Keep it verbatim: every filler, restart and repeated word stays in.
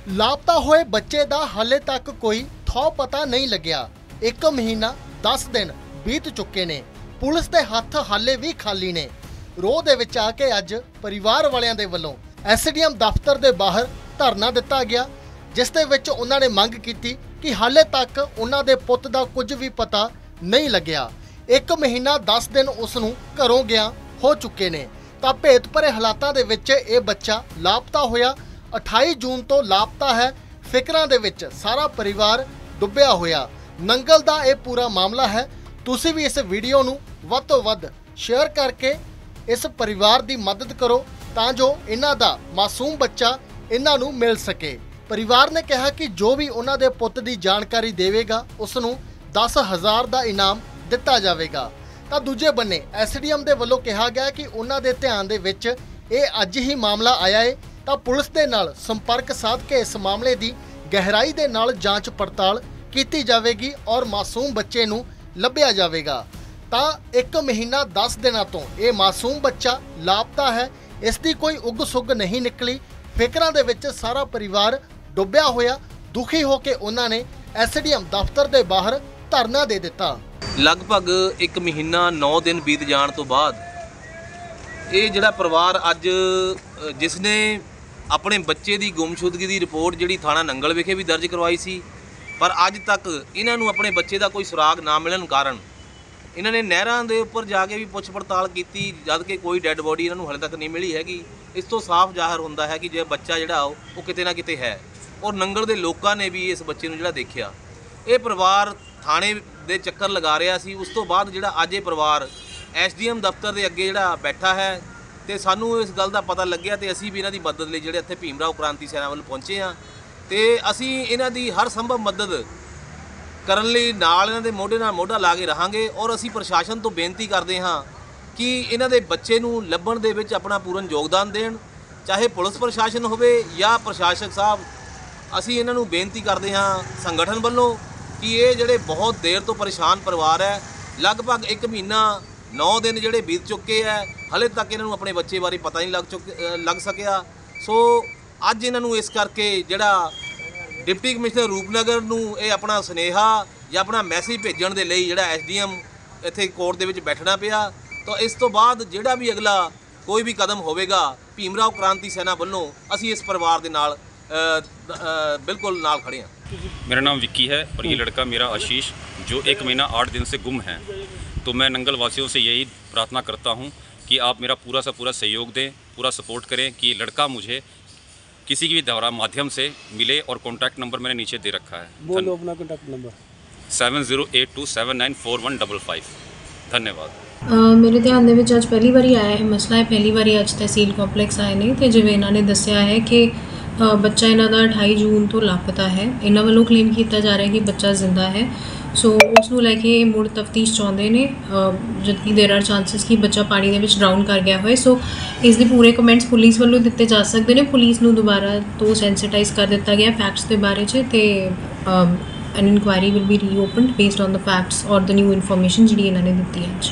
लापता होए बच्चे दा हाले तक कोई थौ पता नहीं लग्या। एक महीना दस दिन बीत चुके ने। पुलिस दे हत्थ हाले भी खाली ने। रोह दे विच आके अज परिवार वालियां दे वल्लों एस डी एम दफ्तर दे बाहर धरना दिता गया, जिस दे विच उन्हां ने मंग कीती कि हाले तक उन्हां दे पुੱਤ दा कुछ भी पता नहीं लग्या। एक महीना दस दिन उसनूं घरों गया हो चुके ने तां भेत भरे हालातां दे विच इह बच्चा लापता होया अठाई जून तो लापता है। फिकरां दे विच सारा परिवार डुੱਬਿਆ होया। नंगल दा यह पूरा मामला है। तुसीं भी इस वीडियो नूं वध तों वध शेयर करके इस परिवार की मदद करो तां जो इन्हां दा मासूम बच्चा इन्हां नूं मिल सके। परिवार ने कहा कि जो भी उन्हां दे पुੱਤ की जानकारी देवेगा उसनूं दस हज़ार का इनाम दिता जाएगा। तां दूजे बन्ने एस डी एम दे वल्लों कहा गया कि उन्हां दे ध्यान दे विच इह अज ही मामला आया है तां पुलिस दे नाल संपर्क साध के इस मामले की गहराई दे नाल जांच पड़ताल की जाएगी और मासूम बच्चे नूं लभ्या जाएगा। तां एक महीना दस दिनों तो यह मासूम बच्चा लापता है। इसकी कोई उग सुग नहीं निकली। फिकरां दे विच सारा परिवार डुੱਬਿਆ होया। दुखी होकर उन्होंने एस डी एम दफ्तर के बाहर धरना दे दिता। लगभग एक महीना नौ दिन बीत जाने तो बाद ये जिहड़ा परिवार अज जिसने अपने बच्चे की गुमशुदगी की रिपोर्ट जिहड़ी थाणा नंगल विखे भी दर्ज करवाई सी, पर अज तक इन्हों अपने बच्चे का कोई सुराग ना मिलने कारण इन्होंने नहरां दे उपर जाके भी पुछ पड़ताल की, जद कि कोई डैड बॉडी इन्हों हले तक नहीं मिली हैगी। इस तो साफ जाहिर होंदा है कि जो बच्चा जिहड़ा वो किते ना किते है और नंगल के लोगों ने भी इस बच्चे नूं जिहड़ा देखिया। ये परिवार थाणे दे चक्कर लगा रहा सी। उस तो बाद जिहड़ा अज ये परिवार एस डी एम दफ्तर के अगे जिहड़ा बैठा है तो सानू इस गल का पता लग्या तो असी भी इन्हां दी मदद लई जिहड़े इत्थे भीम राव क्रांति सेना वाल पहुंचे हाँ तो असी इन्हां दी हर संभव मदद करन लई नाल इन्हां दे मोढे नाल मोढा ला के रहांगे और असी प्रशासन तो बेनती करते हाँ कि इन्हां दे बच्चे नूं लभण दे विच अपना पूर्ण योगदान देण, चाहे पुलिस प्रशासन होवे या प्रशासक साहब। असी इन्हां नूं बेनती करते हाँ संगठन वालों कि ये जिहड़े बहुत देर तो परेशान परिवार है, लगभग एक महीना नौ दिन जिहड़े बीत चुके हैं, हले तक इन्हां नूं अपने बच्चे बारे पता नहीं लग चुक लग सकिया। सो अज इन्हां नूं इस करके जिहड़ा डिप्टी कमिश्नर रूपनगर नूं ये अपना सुनेहा या अपना मैसेज भेजण दे लई जिहड़ा एस डी एम इत्थे कोर्ट दे विच बैठना पिया। तो इस तो बाद जिहड़ा भी अगला कोई भी कदम होवेगा भीम राव क्रांति सेना वल्लों असी इस परिवार दे नाल बिल्कुल नाल खड़े हैं। मेरा नाम विक्की है और ये लड़का मेरा आशीष जो एक महीना आठ दिन से गुम है। तो मैं नंगल वासियों से यही प्रार्थना करता हूँ कि आप मेरा पूरा सा पूरा सहयोग दें, पूरा सपोर्ट करें कि लड़का मुझे किसी की भी द्वारा माध्यम से मिले। और कॉन्टैक्ट नंबर मैंने नीचे दे रखा है। बोलो अपना contact number seven zero eight two seven nine four one double five. धन्यवाद। uh, मेरे ध्यान दे विच अज पहली बारी आया है मसला है। पहली बारी अज तहसील कॉम्पलैक्स आए ने तो जिवें इन्होंने दस्सिया है कि बच्चा इन्हों का अठाई जून तो लापता है। इन्हों वालों क्लेम किया जा रहा है कि बच्चा जिंदा है। सो उसनूं लैके मुड़ तफ्तीश चाहते हैं जबकि देर आर चांसिस कि बच्चा पानी दे विच ड्राउन कर गया होए। सो इसके पूरे कमेंट्स पुलिस वालों दिते जा सकते हैं। पुलिस नूं दोबारा तो सेंसिटाइज कर दिता गया फैक्ट्स के बारे च ते an inquiry will be reopened based on the facts और द न्यू इनफॉर्मेशन जी इन्होंने दी है।